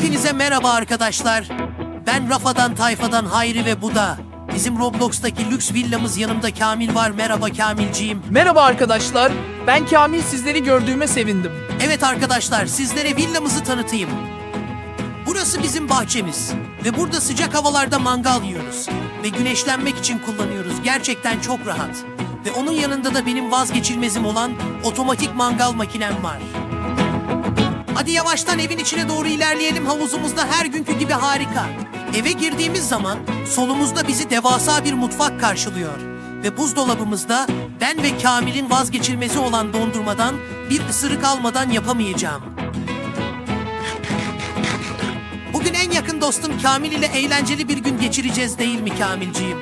Hepinize merhaba arkadaşlar. Ben Rafa'dan Tayfa'dan Hayri ve Buda. Bizim Roblox'taki lüks villamız, yanımda Kamil var. Merhaba Kamilciğim. Merhaba arkadaşlar. Ben Kamil, sizleri gördüğüme sevindim. Evet arkadaşlar, sizlere villamızı tanıtayım. Burası bizim bahçemiz ve burada sıcak havalarda mangal yiyoruz ve güneşlenmek için kullanıyoruz. Gerçekten çok rahat. Ve onun yanında da benim vazgeçilmezim olan otomatik mangal makinem var. Hadi yavaştan evin içine doğru ilerleyelim. Havuzumuz da her günkü gibi harika. Eve girdiğimiz zaman solumuzda bizi devasa bir mutfak karşılıyor. Ve buzdolabımızda ben ve Kamil'in vazgeçilmezi olan dondurmadan bir ısırık almadan yapamayacağım. Bugün en yakın dostum Kamil ile eğlenceli bir gün geçireceğiz, değil mi Kamilciğim?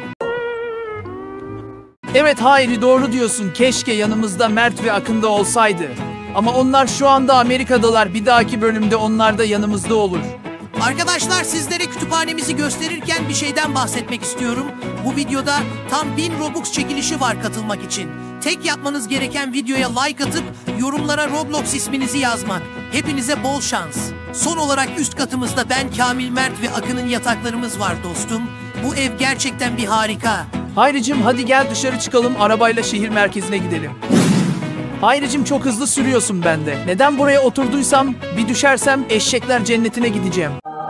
Evet Hayri, doğru diyorsun. Keşke yanımızda Mert ve Akın da olsaydı. Ama onlar şu anda Amerika'dalar. Bir dahaki bölümde onlar da yanımızda olur. Arkadaşlar, sizlere kütüphanemizi gösterirken bir şeyden bahsetmek istiyorum. Bu videoda tam 1000 Robux çekilişi var katılmak için. Tek yapmanız gereken videoya like atıp yorumlara Roblox isminizi yazmak. Hepinize bol şans. Son olarak üst katımızda ben, Kamil, Mert ve Akın'ın yataklarımız var dostum. Bu ev gerçekten bir harika. Hayricim, hadi gel dışarı çıkalım, arabayla şehir merkezine gidelim. Hayricim, çok hızlı sürüyorsun bende. Neden buraya oturduysam, bir düşersem eşekler cennetine gideceğim.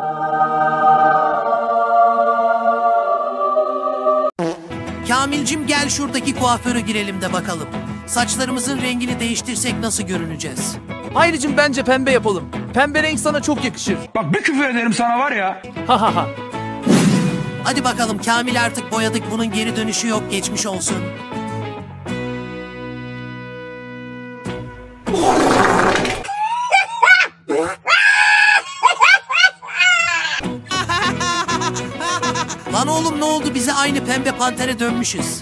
Kamilcim, gel şuradaki kuaföre girelim de bakalım. Saçlarımızın rengini değiştirsek nasıl görüneceğiz? Hayricim, bence pembe yapalım. Pembe renk sana çok yakışır. Bak bir küfür ederim sana var ya. Ha ha ha. Hadi bakalım Kamil, artık boyadık, bunun geri dönüşü yok, geçmiş olsun. Lan oğlum, ne oldu, bize aynı pembe pantere dönmüşüz.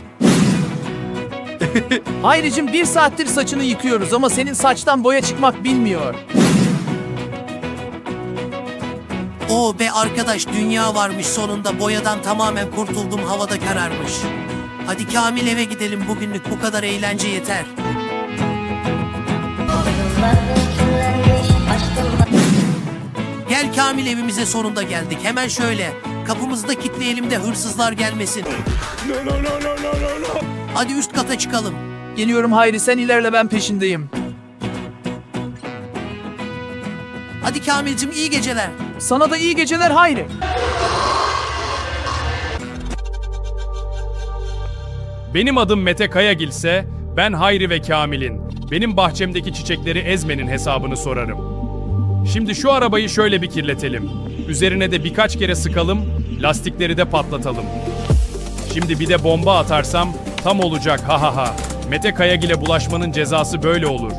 Hayricim, 1 saattir saçını yıkıyoruz ama senin saçtan boya çıkmak bilmiyor. Oo be arkadaş, dünya varmış sonunda, boyadan tamamen kurtuldum, havada kararmış. Hadi Kamil, eve gidelim, bugünlük bu kadar eğlence yeter. Gel Kamil, evimize sonunda geldik. Hemen şöyle kapımızı da kilitleyelim de hırsızlar gelmesin. Hadi üst kata çıkalım. Geliyorum Hayri, sen ilerle, ben peşindeyim. Hadi Kamilcim, iyi geceler. Sana da iyi geceler Hayri. Benim adım Mete Kayagilse, ben Hayri ve Kamil'in, benim bahçemdeki çiçekleri ezmenin hesabını sorarım. Şimdi şu arabayı şöyle bir kirletelim. Üzerine de birkaç kere sıkalım, lastikleri de patlatalım. Şimdi bir de bomba atarsam tam olacak, ha ha ha. Mete Kayagil'e bulaşmanın cezası böyle olur.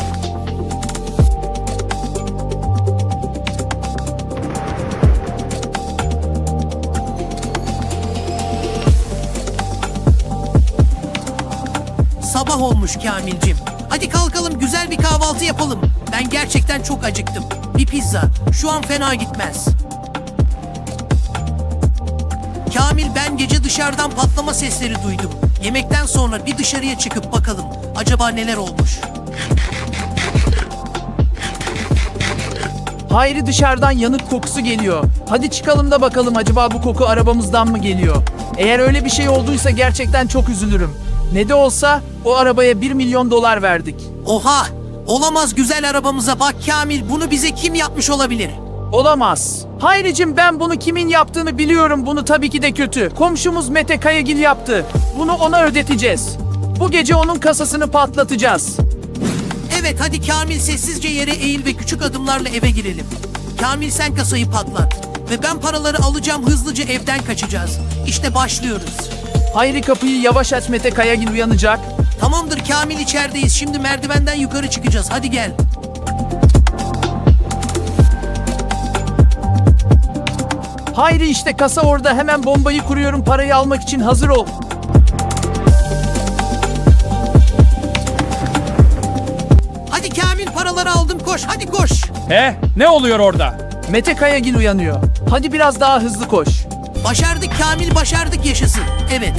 Sabah olmuş Kamilcim. Hadi kalkalım, güzel bir kahvaltı yapalım. Ben gerçekten çok acıktım. Bir pizza şu an fena gitmez. Kamil, ben gece dışarıdan patlama sesleri duydum. Yemekten sonra bir dışarıya çıkıp bakalım acaba neler olmuş. Hayri, dışarıdan yanık kokusu geliyor. Hadi çıkalım da bakalım acaba bu koku arabamızdan mı geliyor? Eğer öyle bir şey olduysa gerçekten çok üzülürüm. Ne de olsa o arabaya 1 milyon dolar verdik. Oha! Olamaz, güzel arabamıza bak Kamil, bunu bize kim yapmış olabilir? Olamaz. Hayricim, ben bunu kimin yaptığını biliyorum. Bunu tabii ki de kötü. Komşumuz Mete Kayagil yaptı. Bunu ona ödeteceğiz. Bu gece onun kasasını patlatacağız. Evet, hadi Kamil, sessizce yere eğil ve küçük adımlarla eve girelim. Kamil, sen kasayı patlat. Ve ben paraları alacağım, hızlıca evden kaçacağız. İşte başlıyoruz. Hayri, kapıyı yavaş aç, Mete Kayagil uyanacak. Tamamdır Kamil, içerideyiz. Şimdi merdivenden yukarı çıkacağız. Hadi gel. Hayri, işte kasa orada. Hemen bombayı kuruyorum, parayı almak için hazır ol. Hadi Kamil, paraları aldım, koş, hadi koş. He? Ne oluyor orada? Mete Kayagil uyanıyor. Hadi biraz daha hızlı koş. Başardık Kamil, başardık, yaşasın. Evet.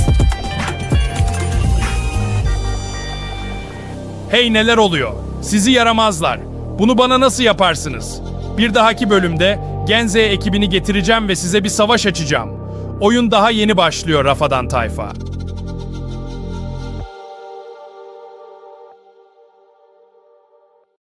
Hey, neler oluyor? Sizi yaramazlar. Bunu bana nasıl yaparsınız? Bir dahaki bölümde Genze ekibini getireceğim ve size bir savaş açacağım. Oyun daha yeni başlıyor Rafadan Tayfa.